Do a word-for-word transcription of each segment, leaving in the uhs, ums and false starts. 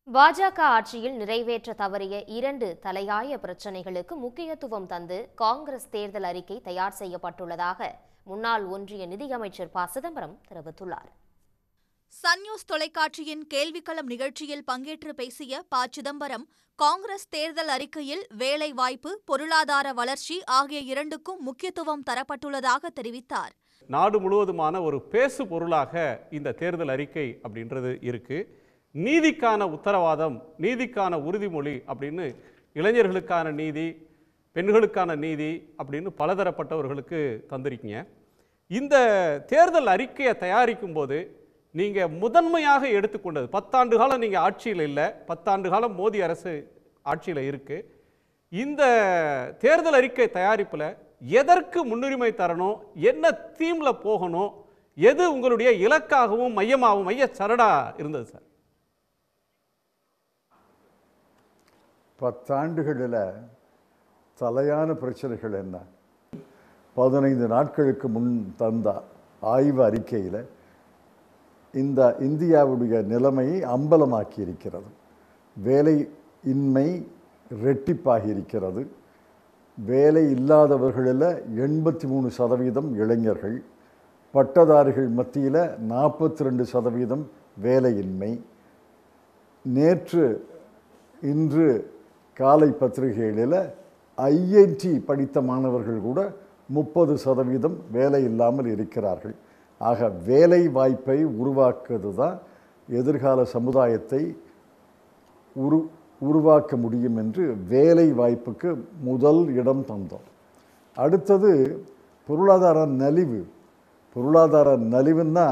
பாஜக ஆட்சியில் நிறைவேற்ற தவறிய இரண்டு தலையாய பிரச்சினைகளுக்கு முக்கியத்துவம் தந்து காங்கிரஸ் தேர்தல் அறிக்கை தயார் செய்யப்பட்டுள்ளதாக முன்னாள் ஒன்றிய நிதியமைச்சர் ப சிதம்பரம் தெரிவித்துள்ளார். சன் நியூஸ் தொலைக்காட்சியின் கேள்விக்களம் நிகழ்ச்சியில் பங்கேற்று பேசிய ப சிதம்பரம், காங்கிரஸ் தேர்தல் அறிக்கையில் வேலை வாய்ப்பு, பொருளாதார வளர்ச்சி ஆகிய இரண்டுக்கும் முக்கியத்துவம் தரப்பட்டுள்ளதாக தெரிவித்தார். நாடு முழுவதுமான ஒரு பேசு பொருளாக இந்த தேர்தல் அறிக்கை அப்படின்றது இருக்கு. நீதிக்கான உத்தரவாதம், நீதிக்கான உறுதிமொழி அப்படின்னு இளைஞர்களுக்கான நீதி, பெண்களுக்கான நீதி அப்படின்னு பலதரப்பட்டவர்களுக்கு தந்திருக்கீங்க. இந்த தேர்தல் அறிக்கையை தயாரிக்கும் போது நீங்கள் முதன்மையாக எடுத்துக்கொண்டது, பத்தாண்டு காலம் நீங்கள் ஆட்சியில் இல்லை, பத்தாண்டு காலம் மோடி அரசு ஆட்சியில் இருக்கு. இந்த தேர்தல் அறிக்கை தயாரிப்பில் எதற்கு முன்னுரிமை தரணும், என்ன தீமில் போகணும், எது உங்களுடைய இலக்காகவும் மையமாகவும் மைய சரடா இருந்தது சார்? பத்தாண்டுகளில் தலையான பிரச்சனைகள் என்ன? பதினைந்து நாட்களுக்கு முன் தந்த ஆய்வு அறிக்கையில் இந்த இந்தியாவுடைய நிலைமையை அம்பலமாக்கி இருக்கிறது. வேலை இன்மை ரெட்டிப்பாகி இருக்கிறது. வேலை இல்லாதவர்களில் எண்பத்தி மூணு சதவீதம் இளைஞர்கள், பட்டதாரிகள் மத்தியில் நாற்பத்தி ரெண்டு சதவீதம் வேலையின்மை. நேற்று இன்று காலை பத்திரிகைகளில் ஐஐடி படித்த மாணவர்கள் கூட முப்பது சதவீதம் வேலை இல்லாமல் இருக்கிறார்கள். ஆக வேலை வாய்ப்பை உருவாக்குவது தான் எதிர்கால சமுதாயத்தை உரு உருவாக்க முடியும் என்று வேலை வாய்ப்புக்கு முதல் இடம் தந்தோம். அடுத்தது பொருளாதார நலிவு. பொருளாதார நலிவுன்னா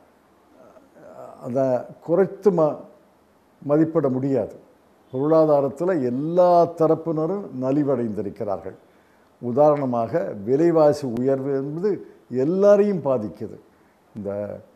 அதை குறைத்து ம மதிப்பிட முடியாது. பொருளாதாரத்தில் எல்லா தரப்பினரும் நலிவடைந்திருக்கிறார்கள். உதாரணமாக விலைவாசி உயர்வு என்பது எல்லாரையும் பாதிக்குது. இந்த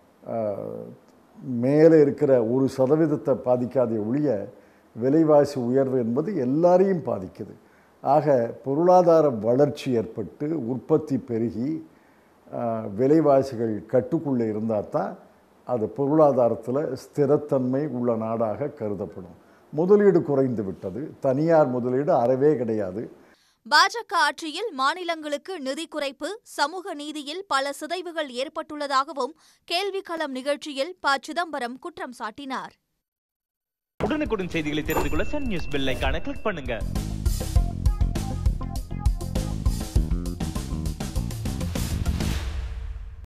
மேலே இருக்கிற ஒரு சதவீதத்தை பாதிக்காத ஒழிய விலைவாசி உயர்வு என்பது எல்லாரையும் பாதிக்குது. ஆக பொருளாதார வளர்ச்சி ஏற்பட்டு உற்பத்தி பெருகி விலைவாசிகள் கட்டுக்குள்ளே இருந்தால் தான் அது பொருளாதாரத்தில் ஸ்திரத்தன்மை உள்ள நாடாக கருதப்படும். முதலீடு குறைந்து விட்டது. தனியார் முதலீடு அறவே கிடையாது. பாஜக ஆட்சியில் மாநிலங்களுக்கு நிதி குறைப்பு, சமூக நீதியில் பல சிதைவுகள் ஏற்பட்டுள்ளதாகவும் கேள்விக்களம் நிகழ்ச்சியில் ப சிதம்பரம் குற்றம் சாட்டினார். உடனுக்குடன் செய்திகளை தெரிந்து கொள்ள சன் நியூஸ் பெல் ஐகானை கிளிக் பண்ணுங்க.